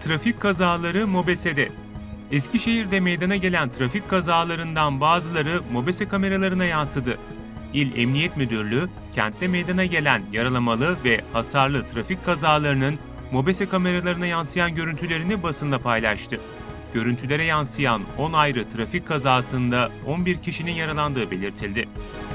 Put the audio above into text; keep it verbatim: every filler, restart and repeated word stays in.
Trafik kazaları MOBESE'de. Eskişehir'de meydana gelen trafik kazalarından bazıları MOBESE kameralarına yansıdı. İl Emniyet Müdürlüğü, kentte meydana gelen yaralamalı ve hasarlı trafik kazalarının MOBESE kameralarına yansıyan görüntülerini basınla paylaştı. Görüntülere yansıyan on ayrı trafik kazasında on bir kişinin yaralandığı belirtildi.